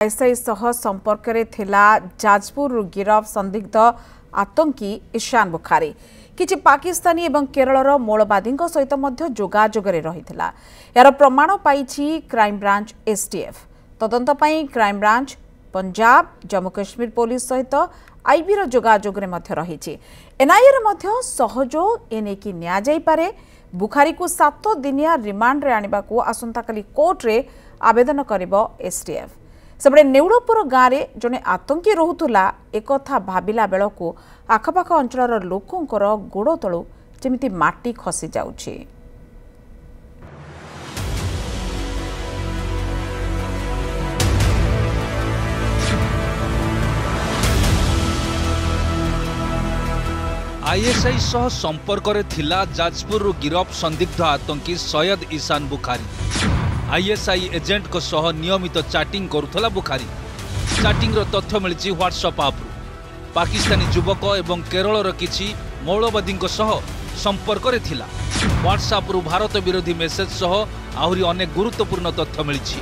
SI सह संपर्क में थिला जाजपुर गिरफ संदिग्ध आतंकी ईशान बुखारी किछि पाकिस्तानी एवं केरलर मौलवादी सहित जोगाजोगरे रहिथिला। यार प्रमाण पाइछि क्राइम ब्रांच एसटीएफ। तदंत पई crime branch Punjab Jammu Kashmir police सहित आईबी रो जोगाजोगरे मध्य रहिछि। एनआईए रे मध्य सहयोग एने कि न्या जाई पारे। बुखारी को 7 दिनिया रिमांड रे आनिबा को आसंताकाली कोर्ट रे आवेदन करिबो एसटीएफ। सेबडे नेउड़पुर गाँव में जड़े आतंकी रोला एक भाविला बेलू आखपाख अंचल लोकंर गोड़ तलू जमी माटी खसी जाउछि। आईएसआई सह संपर्क में थिला जाजपुर गिरफ संदिग्ध आतंकी सैयद ईशान बुखारी। आईएसआई एजेंट को सह नियमित चैटिंग करुथला बुखारी। चैटिंग रो तथ्य मिली व्हाट्सएप आप पाकिस्तानी युवक एवं केरल किछि मौलवादी सह संपर्क में थिला। व्हाट्सएप रु भारत विरोधी मेसेज सह आहुरी अनेक गुरुत्वपूर्ण तथ्य मिली।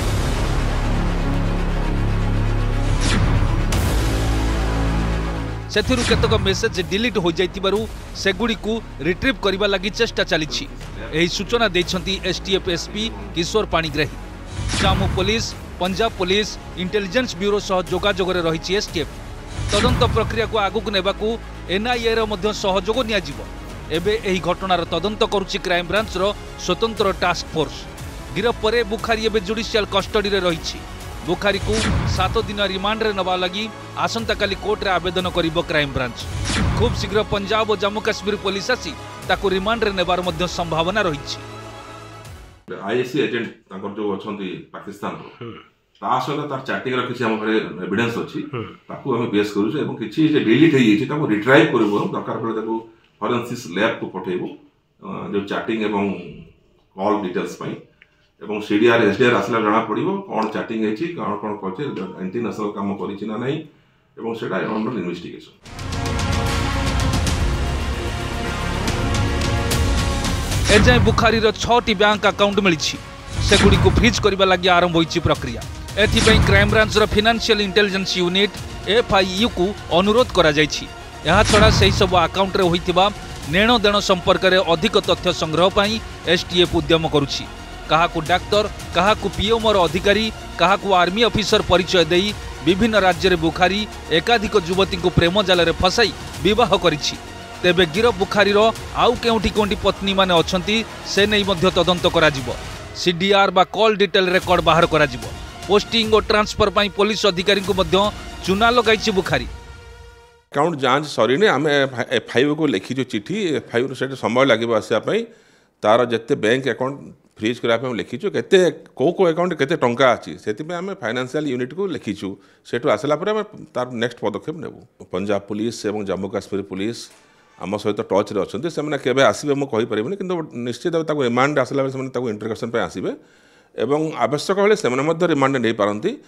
सेथिरु केतक मेसेज डिलीट हो जाइतिबारु सेगुडी को रिट्रीव करबा लागि चेष्टा चलीछि। एही सूचना दैछंती STF SP Kishore Panigrahi. Jammu police Punjab police intelligence bureau सह जोगाजोगरे रहिछि एसटीएफ। तदंत प्रक्रिया को आगु नेबाकू एनआईए रो मध्य सहयोग निया जिवो। एबे एही घटनार तदंत करूछि क्राइम ब्रांच रो स्वतंत्र टास्क फोर्स। गिरफ परे बुखारी एबे जुडिशियल कस्टडी रे रहिछि। बुखारी को 7 दिन रिमांड रे नबा लगी आसंताकाली कोर्ट रे आवेदन करिबो क्राइम ब्रांच। खूब शीघ्र पंजाब और जम्मू काश्मीर पुलिस आसी ताको रिमांड रे नेबार मध्य संभावना रहिछि। आईएसआई एजेंट ताकर जो अछंती पाकिस्तान रो ता सहित तार चैटिंग रो किछि हम घरे एविडेंस अछि ताको हम बेस करू छै एवं किछि जे डिलीट हे छै ताको रिट्राइव करबो दरकार पड़े ताको फॉरेंसिक लैब को पठेबो जो चैटिंग एवं कॉल डिटेल्स पई एवं सीडीआर एसडीआर आसला जाना पड़िबो कोन चैटिंग हेछि कोन कोन कहै इंटरनेशनल काम करिछि ना नहीं एवं सेटा अंडर इन्वेस्टिगेशन। एजाए बुखारी रो 6टी बैंक अकाउंट मिली सेगुडी को फ्रीज करबा लागि आरंभ होईछि प्रक्रिया। एथिपई क्राइम ब्रांच रो फाइनेंशियल इंटेलिजेंस यूनिट एफआईयू को अनुरोध करा जायछि। यहा छडा सेही सब अकाउंट रे होइतिबा नेणो देण संपर्क रे अधिक तथ्य संग्रह पई एसटीएफ उद्यम करूछि। काहाकू डाक्तर काहाकू पीएमओर अधिकारी काहाकू आर्मी ऑफिसर परिचय देई विभिन्न राज्य रे बुखारी एकाधिक युवती को प्रेम जाल रे फसाई विवाह करिछि। तेबे गिरफ बुखारी रो आउ केउठी कोंटी पत्नी माने अछंती से नै मध्य तदंत करा जिवो। सीडीआर बा कॉल डिटेल रेकॉर्ड बाहर करा जिवो। पोस्टिंग और ट्रांसफर पई पुलिस अधिकारी को मध्य चुना लगाइछि बुखारी। अकाउंट जांच सरी ने आम एफआईयू को लिखी जो चिठी एफआईयू से समय लगे आसवा तार जिते बैंक अकाउंट फ्रीज करने लिखीचु केते को अकाउंट केते टंका अच्छी से आम फाइनेंशियल यूनिट को लिखीचु सेठू आसला तार नेक्स्ट पदक्षेप नेबू। पंजाब पुलिस एवं जम्मू काश्मीर पुलिस आम सहित टच रे अच्छे से केबे आसबे मु कहि परिबनि किंतु निश्चित ताको रिमांड आसला बेले से ताको इंटरोगेशन पे आसीबे एवं आवश्यक बेले से मध्य रिमांड नै पारंती।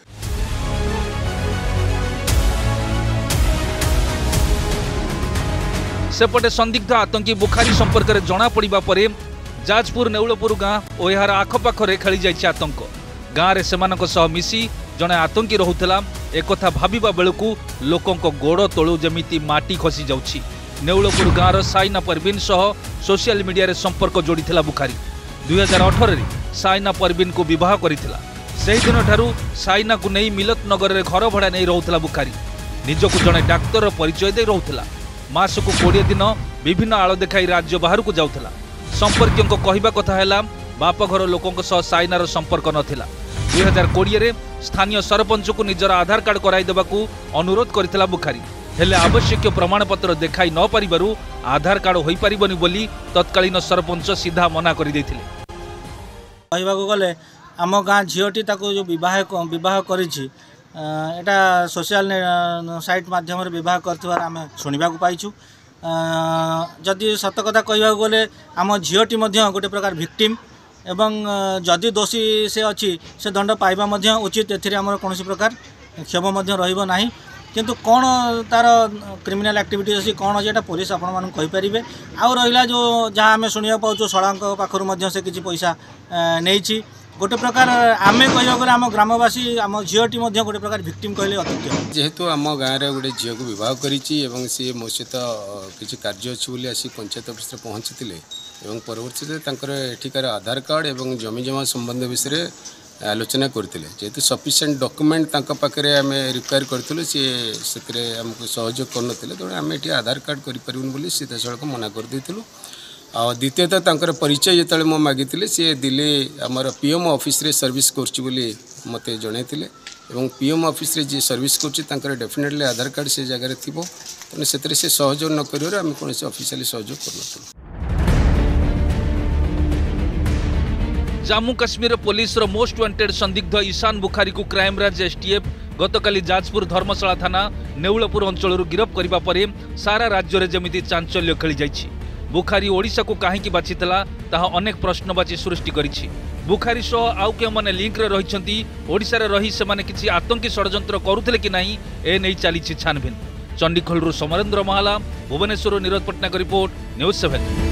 सेपटे संदिग्ध आतंकी बुखारी संपर्क में जना पड़ा पर जाजपुर नेउलपुर गाँ और यार आखपाखे खेली जाइए आतंक। गाँव में सेमानक सह मिसी जड़े आतंकी रोला एक भाविबा बेलू लोकों गोड़ तलू जमी माटी खसी जाउछि। नेउलपुर गाँवर साइना परवीन सह सोशल मीडिया रे संपर्क जोड़ीथिला बुखारी। 2018 रे साइना परवीन को विवाह करिथिला। सेही दिन ठारू साइना को नहीं मिलत नगर रे घर भड़ा नहीं रहुथिला बुखारी। निजको जड़े डाक्तर परिचय दे रहुथिला। मासकु 20 दिन विभिन्न आड़ देखाई राज्य बाहर को जाउथिला। संपर्कियों कहवा कथा है बापघर लोकों सह साइनार संपर्क नथिला। 2020 रे स्थानीय सरपंच को निजर आधार कार्ड कराई देबाकू अनुरोध करथिला बुखारी। हेले आवश्यक प्रमाणपत्र देखाई न पारिबारु आधार कार्ड होई पारिबनी बोली तत्कालीन सरपंच सीधा मना करि दैथिले। कहबाकू गले आम गाँ झीटी ताको जो विवाह करिछि एटा सोशल साइट माध्यम विवाह करथिबार आमे सुनिबाकू पाइछु। जदि सत कथा कहबाकू गले आम झीटी गोटे प्रकार भिक्टिम एवं जदि दोषी से अच्छी से दंड पाइबा उचित। एथिरे आमर कौन प्रकार क्षोभ रहिबो नाही। किंतु कौन तार क्रिमिनाल एक्टिविटी अच्छी कौन अच्छी पुलिस आपण मानक कहींपारे। आउ रहा जो जहाँ आम शुणा पाचु शड़ांक पाखर से किसी पैसा नहीं गोटे प्रकार आम कह आम ग्रामवासी आम झीटी गोटे प्रकार भिक्टिम कहले अत्युत्तम जेहेतु आम गाँव में गोटे झील को बह कर सी मो सहित किसी कार्य अच्छी आसी पंचायत ऑफिस पहुँची और परवर्ती एठिकार आधार कार्ड और जमी जमा संबंध विषय आलोचना करते जेहेतु सफिशिएंट डॉक्यूमेंट पाखे आम रिक्वायर करूँ सी आमको सहयोग कर तेणु आम ये आधार कार्ड करें सीधा सड़क मना करदेलु आ द्वितीयतः परिचय जो मो मागी सी दिल्ली आमर पीएम ऑफिस रे सर्विस कर मत जनईले और पीएम ऑफिस रे जी सर्विस कर डेफिनेटली आधार कार्ड से जगह थी तेणु से सहयोग न कर आम कौन ऑफिशियली सहयोग कर जम्मू काश्मीर पुलिस रो मोस्ट वांटेड संदिग्ध ईशान बुखारी को क्राइमब्रांच एसटीएफ गतकाली जाजपुर धर्मशाला थाना नेउलपुर अंचल गिरफ करने पर सारा राज्य में जमी चांचल्य खेली जाइछि। बुखारी ओडिशा को कहीं बाछिला ताहा अनेक प्रश्नवाची सृष्टि करिछि। बुखारी सह आउ के माने लिंक रे रहिछंती ओडिशा रे रही से माने किछि आतंकी षडयंत्र करुथिले कि नाही ए नै चलीछि छानबीन। चंडीखोलरू समरेंद्र महाला, भुवनेश्वर नीरज पटनायक रिपोर्ट, न्यूज 7।